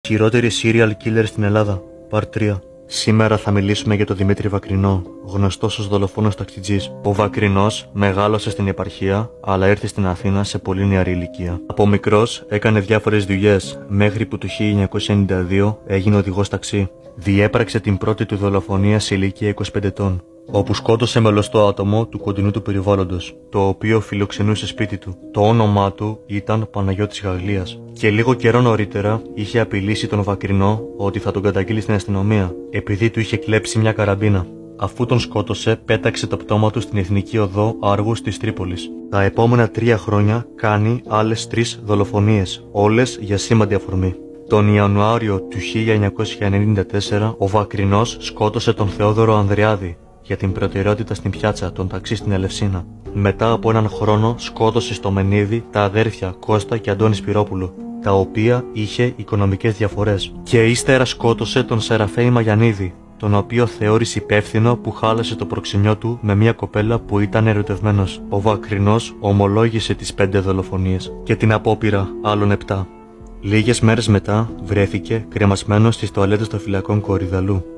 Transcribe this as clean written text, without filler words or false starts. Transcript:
Χειρότεροι serial killer στην Ελλάδα, Part 3. Σήμερα θα μιλήσουμε για τον Δημήτρη Βακρινό, γνωστός ως δολοφόνος ταξιτζής. Ο Βακρινός μεγάλωσε στην επαρχία, αλλά ήρθε στην Αθήνα σε πολύ νεαρή ηλικία. Από μικρός έκανε διάφορες δουλειές, μέχρι που το 1992 έγινε οδηγός ταξί. Διέπραξε την πρώτη του δολοφονία σε ηλικία 25 ετών, όπου σκότωσε μελωστό άτομο του κοντινού του περιβάλλοντος, το οποίο φιλοξενούσε σπίτι του. Το όνομά του ήταν Παναγιώτης Γαγλίας. Και λίγο καιρό νωρίτερα είχε απειλήσει τον Βακρινό ότι θα τον καταγγείλει στην αστυνομία, επειδή του είχε κλέψει μια καραμπίνα. Αφού τον σκότωσε, πέταξε το πτώμα του στην Εθνική Οδό Άργους της Τρίπολης. Τα επόμενα 3 χρόνια κάνει άλλες 3 δολοφονίες, όλες για σήμαντη αφορμή. Τον Ιανουάριο του 1994 ο Βακρινός σκότωσε τον Θεόδωρο Ανδριάδη για την προτεραιότητα στην πιάτσα, τον ταξί στην Ελευσίνα. Μετά από έναν χρόνο σκότωσε στο Μενίδη τα αδέρφια Κώστα και Αντώνη Σπυρόπουλου, τα οποία είχε οικονομικές διαφορές. Και ύστερα σκότωσε τον Σεραφέη Μαγιαννίδη, τον οποίο θεώρησε υπεύθυνο που χάλασε το προξενιό του με μια κοπέλα που ήταν ερωτευμένος. Ο Βακρινός ομολόγησε τις 5 δολοφονίες και την απόπειρα άλλων 7. Λίγες μέρες μετά βρέθηκε κρεμασμένος στις τουαλέτες των φυλακών Κορυδαλού.